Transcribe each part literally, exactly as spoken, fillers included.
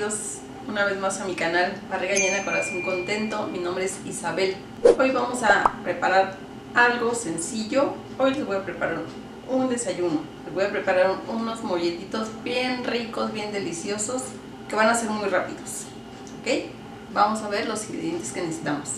bienvenidos una vez más a mi canal Barriga Llena, Corazón Contento. Mi nombre es Isabel. Hoy vamos a preparar algo sencillo. Hoy les voy a preparar un desayuno. Les voy a preparar unos molletitos bien ricos, bien deliciosos, que van a ser muy rápidos. ¿Ok? Vamos a ver los ingredientes que necesitamos.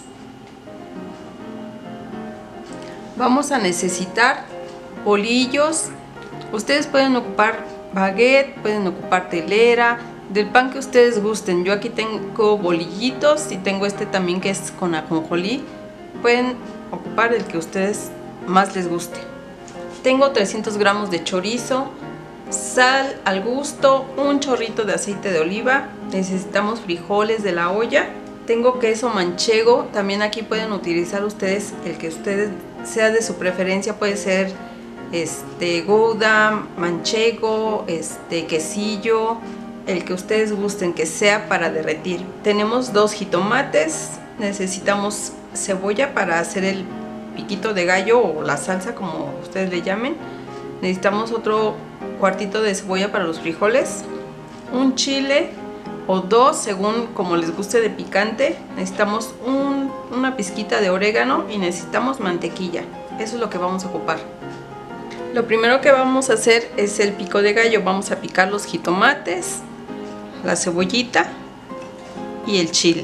Vamos a necesitar bolillos. Ustedes pueden ocupar baguette, pueden ocupar telera, del pan que ustedes gusten. Yo aquí tengo bolillitos y tengo este también que es con ajonjolí. Pueden ocupar el que a ustedes más les guste. Tengo trescientos gramos de chorizo, sal al gusto, un chorrito de aceite de oliva. Necesitamos frijoles de la olla. Tengo queso manchego. También aquí pueden utilizar ustedes el que ustedes sea de su preferencia. Puede ser este gouda, manchego, este quesillo, el que ustedes gusten, que sea para derretir. Tenemos dos jitomates, necesitamos cebolla para hacer el piquito de gallo o la salsa, como ustedes le llamen. Necesitamos otro cuartito de cebolla para los frijoles, un chile o dos según como les guste de picante. Necesitamos un, una pizquita de orégano y necesitamos mantequilla. Eso es lo que vamos a ocupar. Lo primero que vamos a hacer es el pico de gallo. Vamos a picar los jitomates, la cebollita y el chile.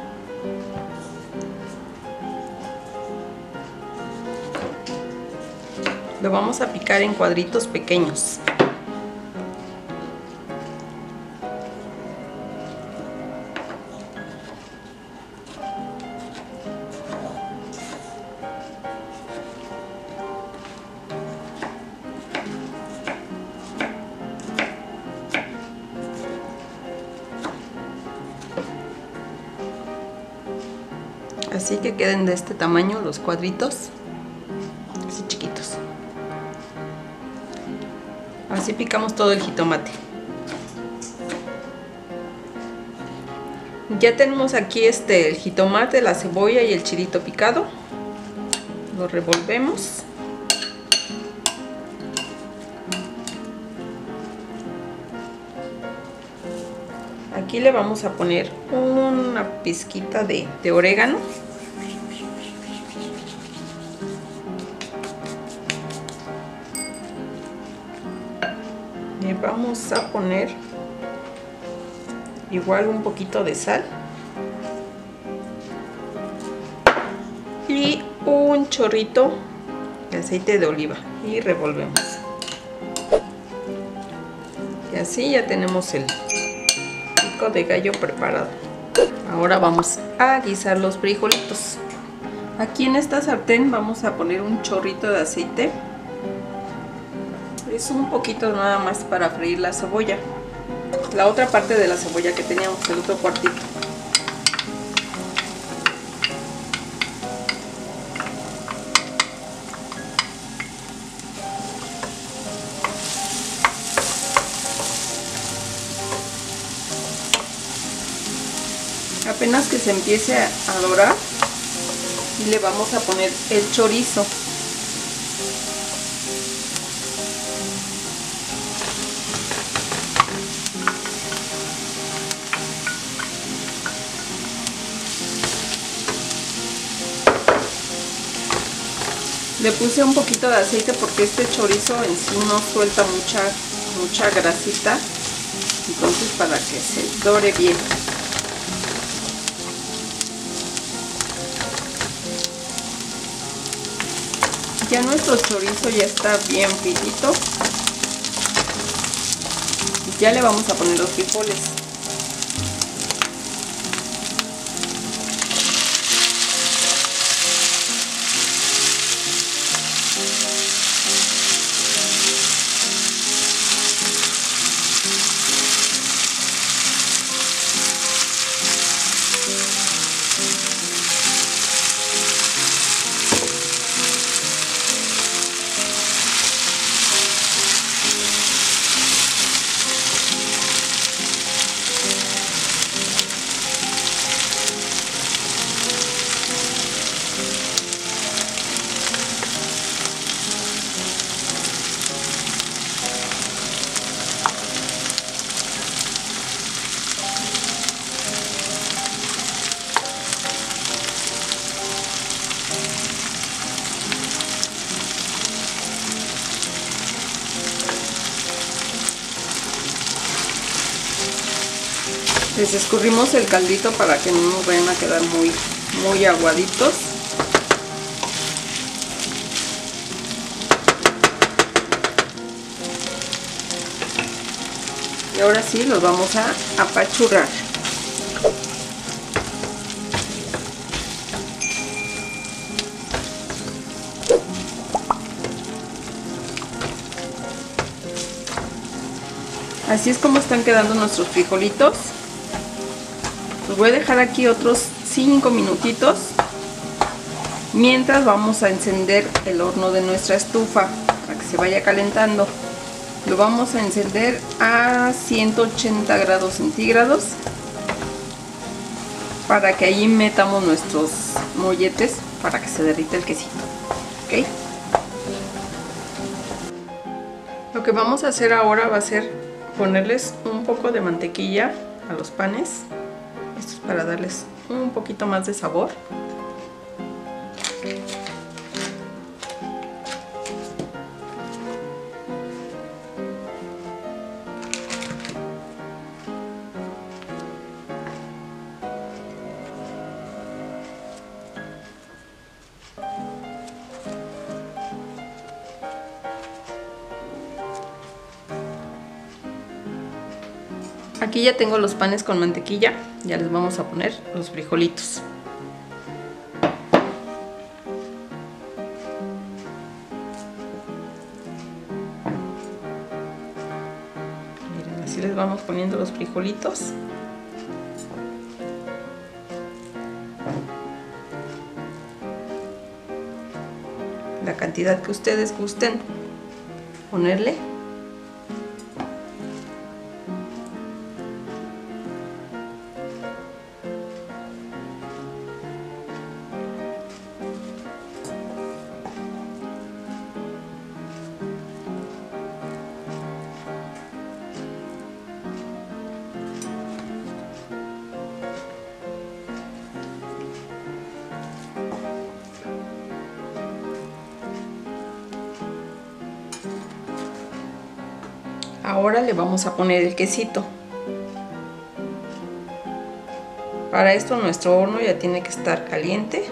Lo vamos a picar en cuadritos pequeños. Así que queden de este tamaño los cuadritos, así chiquitos. Así picamos todo el jitomate. Ya tenemos aquí este el jitomate, la cebolla y el chilito picado. Lo revolvemos. Aquí le vamos a poner una pizquita de, de orégano. Le vamos a poner igual un poquito de sal. Y un chorrito de aceite de oliva. Y revolvemos. Y así ya tenemos el de gallo preparado. Ahora vamos a guisar los frijolitos. Aquí en esta sartén vamos a poner un chorrito de aceite. Es un poquito nada más para freír la cebolla. La otra parte de la cebolla que teníamos, el otro cuartito. Apenas que se empiece a dorar, y le vamos a poner el chorizo. Le puse un poquito de aceite porque este chorizo en sí no suelta mucha, mucha grasita, entonces para que se dore bien. Ya nuestro chorizo ya está bien fritito. Ya le vamos a poner los frijoles. Les escurrimos el caldito para que no nos vayan a quedar muy, muy aguaditos. Y ahora sí los vamos a apachurrar. Así es como están quedando nuestros frijolitos. Los voy a dejar aquí otros cinco minutitos mientras vamos a encender el horno de nuestra estufa para que se vaya calentando. Lo vamos a encender a ciento ochenta grados centígrados para que allí metamos nuestros molletes para que se derrita el quesito. ¿Okay? Lo que vamos a hacer ahora va a ser ponerles un poco de mantequilla a los panes. Esto es para darles un poquito más de sabor. Aquí ya tengo los panes con mantequilla, ya les vamos a poner los frijolitos. Miren, así les vamos poniendo los frijolitos. La cantidad que ustedes gusten ponerle. Ahora le vamos a poner el quesito. Para esto nuestro horno ya tiene que estar caliente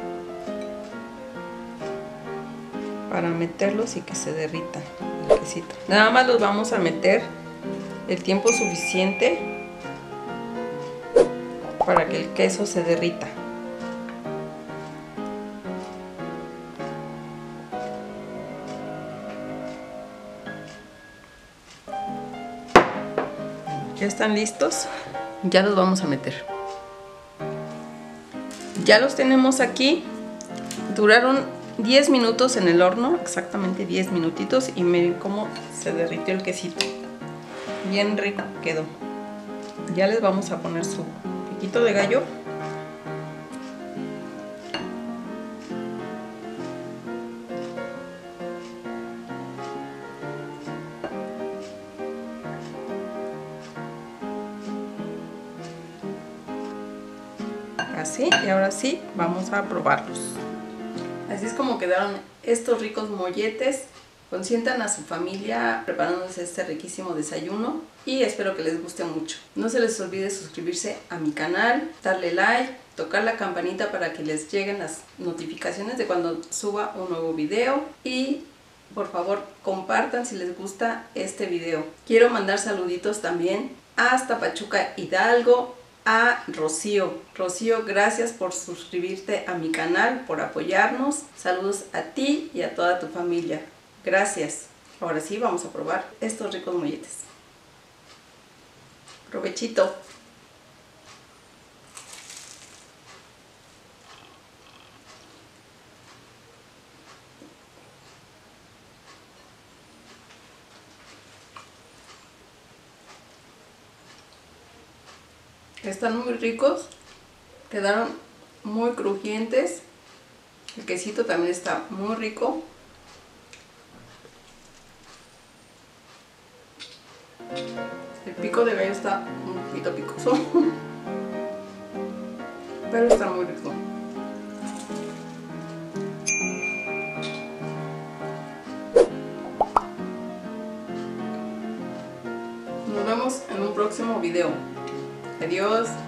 para meterlos y que se derrita el quesito. Nada más los vamos a meter el tiempo suficiente para que el queso se derrita. Ya están listos, ya los vamos a meter. Ya los tenemos aquí, duraron diez minutos en el horno, exactamente diez minutitos, y miren cómo se derritió el quesito. Bien rico quedó. Ya les vamos a poner su piquito de gallo. Así, y ahora sí vamos a probarlos. Así es como quedaron estos ricos molletes. Consientan a su familia preparándose este riquísimo desayuno y espero que les guste mucho. No se les olvide suscribirse a mi canal, darle like, tocar la campanita para que les lleguen las notificaciones de cuando suba un nuevo video y por favor compartan si les gusta este video. Quiero mandar saluditos también hasta Pachuca, Hidalgo, a Rocío. Rocío, gracias por suscribirte a mi canal, por apoyarnos. Saludos a ti y a toda tu familia. Gracias. Ahora sí vamos a probar estos ricos molletes. Provechito. Están muy ricos, quedaron muy crujientes, el quesito también está muy rico. El pico de gallo está un poquito picoso, pero está muy rico. Nos vemos en un próximo video. Adiós.